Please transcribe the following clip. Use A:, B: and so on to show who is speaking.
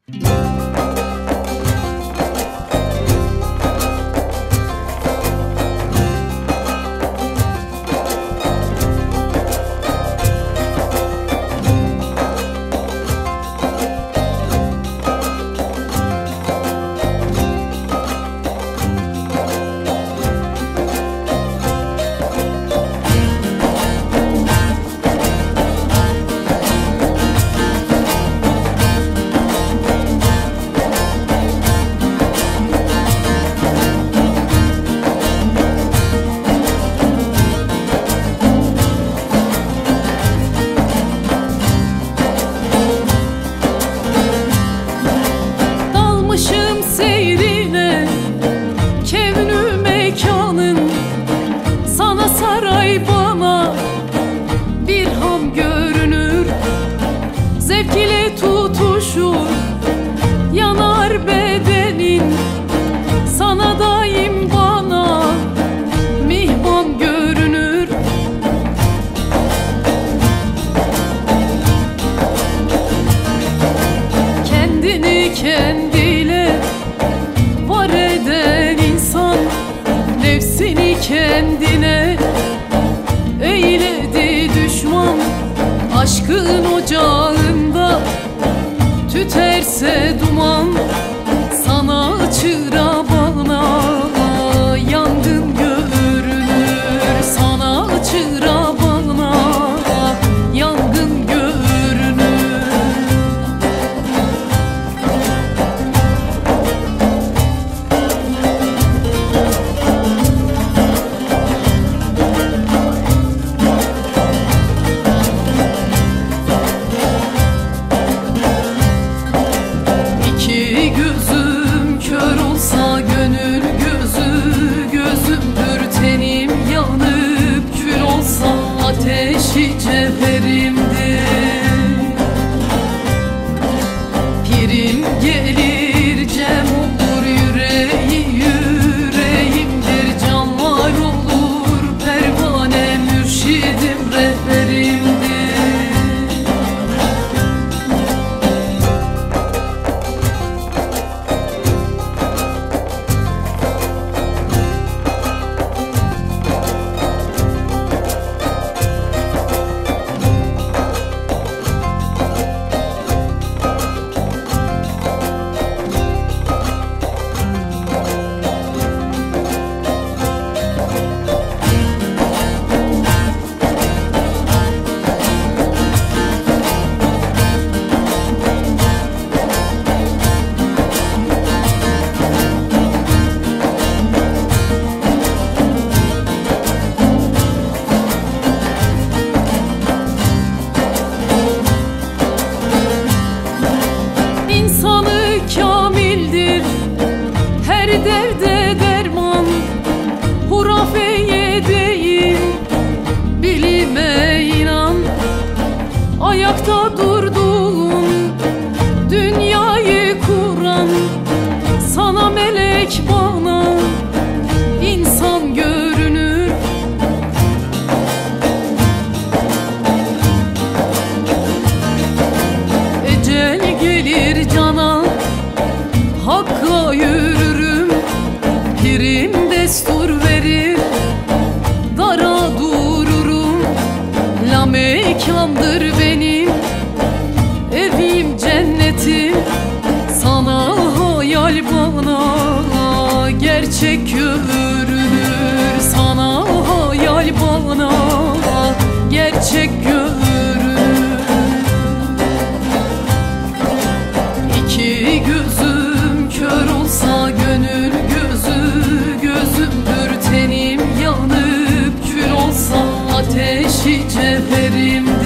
A: Zevk ile tutuşur, yanar bedenin. Sana daim bana mihman görünür. Kendini kendiyle var eden insan, nefsini kendine eyledi düşman. Aşkın ocağında tüterse duman, sana çıra bana yangın görünür. Sana çıra bana yangın görünür. Gözüm kör olsa gönül gözü gözümdür. Tenim yanıp kül olsa ateşi cevherimdir. Pirim gelir cem olur, yüreği yüreğimdir. Canlar olur pervane, mürşidim rehberimdir. Derde derman, hurafeye değil, bilime inan. Ayakta durduğun dünyayı kuran, sana melek bana insan görünür. Ecel gelir cana, hakka yürürüm. Pirim destur verir, dara dururum. La mekandır benim evim, cennetim. Sana hayal bana gerçek görünür. Sana hayal bana gerçek görünür. İki gözüm kör olsa gönül gözü gözümdür. Tenim yanıp kül olsa ateşi cevherimdir.